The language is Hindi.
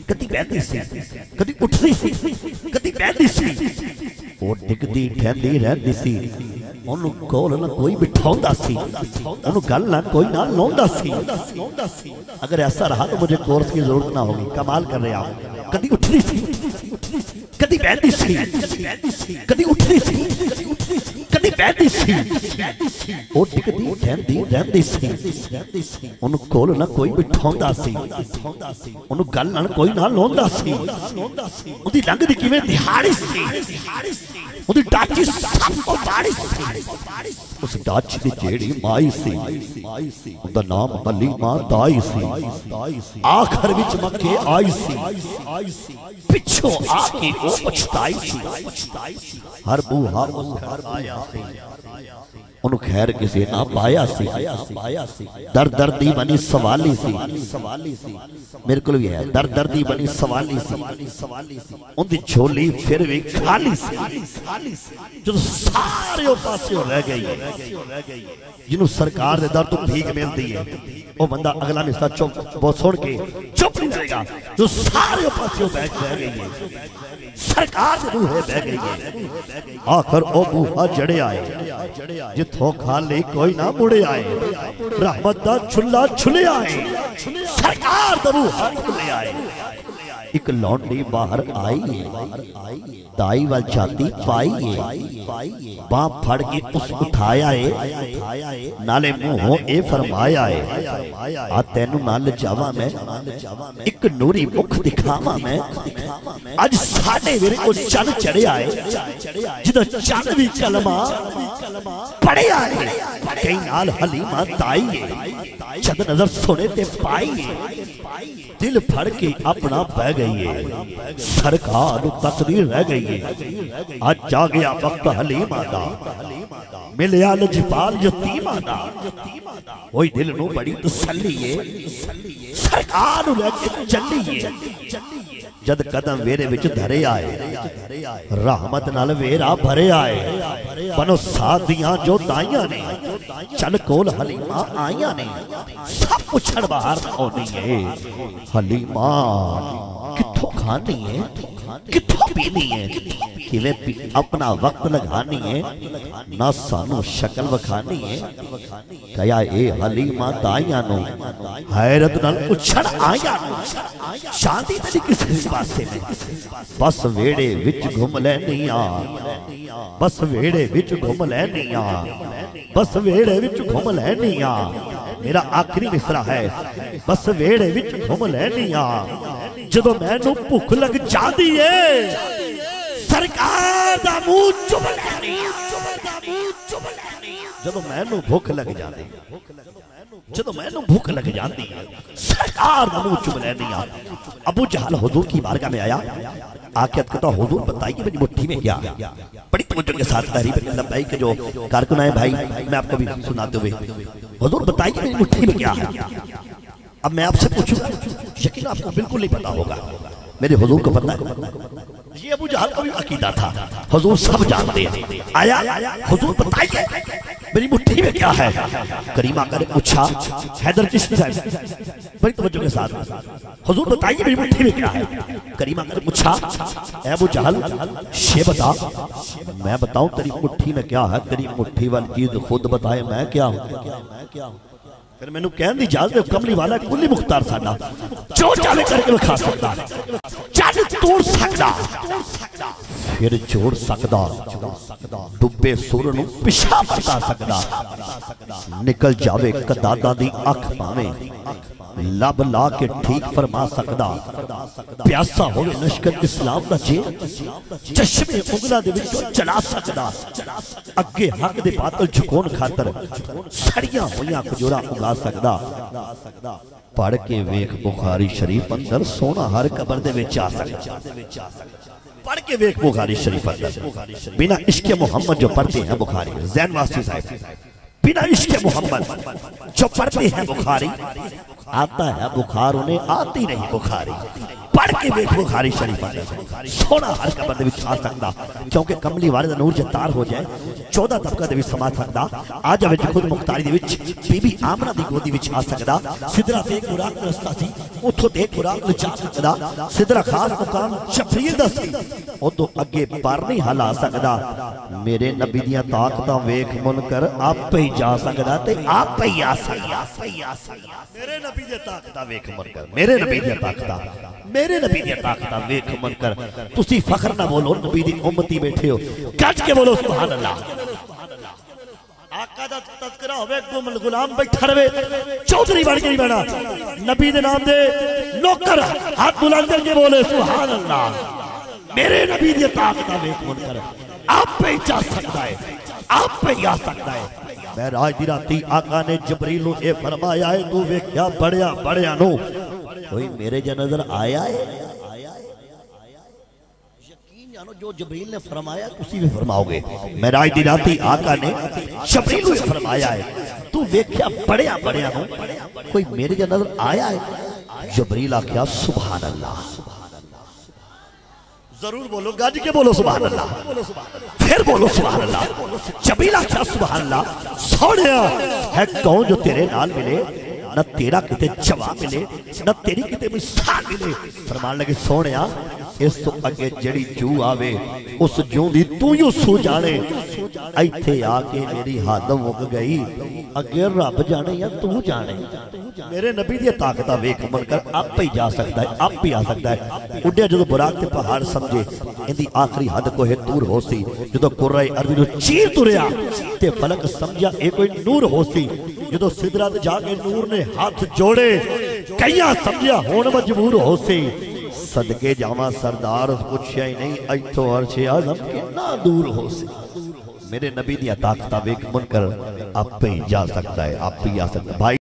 कदी बहती सी, कदी उठती सी, कदी बहती सी। वो डिगदी ठहंदी रहंदी सी, ओनू कोल ना कोई बिठाउंदा सी, ओनू गल ना कोई ना लाउंदा सी। अगर ऐसा रहा तो मुझे कोर्स की जरूरत ना होगी। कमाल कर रहे आप। कदी उठती सी, कदी बहती सी, कदी उठती सी, कदी बहती सी। वो डिगदी ठहंदी रहंदी सी, ओनू कोल ना कोई बिठाउंदा सी, ओनू गल ना कोई ना लाउंदा सी। ओदी लंघदी किवें दिहाड़ी सी, ओदी डाची सब तो बाड़ी सी। उस डाची दी जेड़ी माई सी, उदा नाम हलीमा दाई सी। आखिर विच मक्के आई सी, पिछों आके ओ पछताई सी। हर बूहा उस घर आया सी, उन्हों खैर किसी ना पाया सी। दर दर्दी बनी सवाली सी, मेरे को भी है दर दर्दी बनी सवाली सी। उनकी झोली फिर भी खाली सी। जो सारे पासे रह गई, जिन्हों सरकार दे दर तो भीख मिलती है, वो बंदा अगला हिस्सा चुप वो सुन के चुप नहीं रहेगा। जो सारे पासे बैठ रह गई है, सरकार दे बूहे बह गई है। आखिर ओ बूहा जड़े आए, जिथों खाली कोई ना मुड़े आए। रहमत दा चुल्ला छुले आए, सरकार दा बूहा खुले आए। एक लौंडी बाहर आई है, दाई वाल जाती पाई है। बां फड़ के उस उठाया है, नाले मुंहों ए फरमाया है, आ तेनू नाल जावा मैं, एक नूरी मुख दिखावा मैं। अज साडे वेरे को चन चढ़िया है, जिदा चन भी कलमा पढ़िया है। कई नाल हलीमा दाई है, जद नजर सोने ते पाई है। दिल फड़ के अपना बह गई है, सरकार तकदीर रह गई है। आज आ गया वक्त हलीमा दा, मिलिया लजपाल यतीमा दा। ओए दिल नू बड़ी तसल्ली है, सरकार नू लेके चली है। जद कदम वेरे विच धरे आए, रहमत नाल वेरा भरे आए। बनो सादियां जो दाइयां ने, चल कोल हलीमा आइया ने। सब पुछड़ बाहर आउनी है, हलीमा किथों खानी है, किथों पीनी है, किवें अपना वक्त लगानी है, ना सानू शक्ल वखानी है। कया ए हलीमा दाइयां नो, हैरत नाल पुछड़ आइया नो। शांति ते किसी पासे में, बस वेड़े विच घुम लैनिया, बस वेड़े विच घुम लैनिया, बस वेड़े विच घुम लैनिया। मेरा आखिरी मिसरा है, बस वेड़े विच घुम लैनिया। जदों मैनू भुख लग जाती है, सरकार दा मुंह चुम लैनिया। जदों मैनू भुख लग जाती, जदों मैनू भूख लग जाती, सरकार दा मुंह चुम लैनिया। अबू जहल हुजूर की बारगाह में आया, आके कहता हुजूर बताइए मेरी मुट्ठी में क्या। बड़ी तवज्जो के साथ तहरीर लब्बैक के जो कारकुन है भाई, मैं आपको भी सुनाते हुए, हुजूर बताइए मेरी मुट्ठी में क्या है। अब मैं आपसे पूछूंगा, यकीन आपको बिल्कुल नहीं पता होगा, मेरे हुजूर को पता है। ये अबू जहल का भी अकीदा था, हुजूर सब जानते हैं। आया, हुजूर बताइए मेरी मुट्ठी में क्या है। करीमा का ने पूछा, हैदर चिश्ती साहब बड़ी तवज्जो के साथ, हुजूर बताइए मेरी मुट्ठी में क्या है। करीमा का ने पूछा, अबू जहल ये बता, मैं बताऊं तेरी मुट्ठी में क्या है। तेरी मुट्ठी वाली चीज खुद बताए, मैं क्या हूं। फिर मैनू कहन दी इजाजत, कमली वाला कुली मुख्तार साडा जो चाहे करके विखा सकदा, चल तोड़ सकदा, फिर जोड़ सकदा, डुबे सुर नू पिछा बता सकदा। निकल जावे कदादा दी अख पावे, लब ला के ठीक फरमा सकदा। प्यासा होवे लश्कर इस्लाम दा जे, चश्मे उंगला दे विचों चला सकदा। अगे हक दे बातल झुकोन खातर सड़ियां होइयां खजूरा उगा सकदा। पढ़ के वेख बुखारी शरीफ अंदर, सोना हर कबर दे विच आ सकदा। पढ़ के वेख बुखारी शरीफ अंदर, बिना इश्क मोहम्मद जो पढ़ते हैं बुखारी, जैन वासी साहब, बिना इश्क मोहम्मद जो पढ़ते हैं बुखारी, आता है बुखार उन्हें आती नहीं बुखारी। पढ़ के वेख बुखारी शरीफ सोना हर कबर दे विच आ सकदा क्योंकि कमली वाले दा नूर जतार हो जाए 14 तबका दे विच समा सकदा आ जावे खुद मुख्तारी दे विच बीबी आमना दी गोदी विच आ सकदा सिदरा ते बुराक रस्ता सी उथों ते बुराक ले जा सकदा सिदरा खास मुकाम शफीर दा सी उदों अगे पर नहीं हला सकदा मेरे नबी दियां ताकतां वेख मुनकर आपे ही जा सकदा ते आपे ही आ सकदा मेरे नबी दी ताकतां वेख मुनकर मेरे नबी दी ताकतां मेरे नबी दी ताकतां वेख मुनकर तुसी फखर ना बोलो नबी दी उम्मती बैठे हो गज के बोलो सुभान अल्लाह आका दा तज़किरा होवे गुलाम बैठा रहे चौधरी बन गई बना नबी दे नाम दे नौकर हाथ बुलंद करके बोले सुभान अल्लाह मेरे नबी दी ताकतां वेख मुनकर आप पे जा सकता है आप पे आ सकता है मैं राज दी राती आका ने जबरील नु ए फरमाया है तू वेख्या बड़िया बड़िया नु कोई मेरे जे नजर आया है यकीन जानो जो जबरील ने फरमाया तुसी भी फरमाओगे मैं राज दी राती आका ने जबरील नु फरमाया है तू वेख्या बड़िया बड़िया नु कोई मेरे जे नजर आया है जबरील आख्या सुभान अल्लाह जरूर बोलो गज के बोलो सुभान अल्लाह फिर बोलो सुभान अल्लाह जबरील आख्या सुभान अल्लाह सोनिया है कौन जो तेरे नाल मिले न तेरा किते जवाब मिले न तेरी किते मिसाल मिले फरमान लगे सोनिया इस तो अगे जड़ी जू आवे उस जू दी तू ही सू जाने इत्थे आके मेरी हद मुक गई अगे रब जाने या तू जाने मेरे नबी दी ताकतां वेख मुनकर आप ही जा सकता है आप ही आ सकता है उड्डे जो बुराक ते पहाड़ समझे इंदी आखिरी हद को है दूर हो सी जो कुर्राए अरबी नु चीर तुरया ते फलक समझा ए कोई नूर हो सी जो सिदरा ते जाके नूर ने हाथ जोड़े कईया समझा होण मजबूर हो सी सदके जावा सरदार पूछया ही नहीं इथों अर्शे आज़म कितना दूर हो सी मेरे नबी दी ताकतां वेख मुनकर आप ही जा सकता है आप ही आ सकता भाई।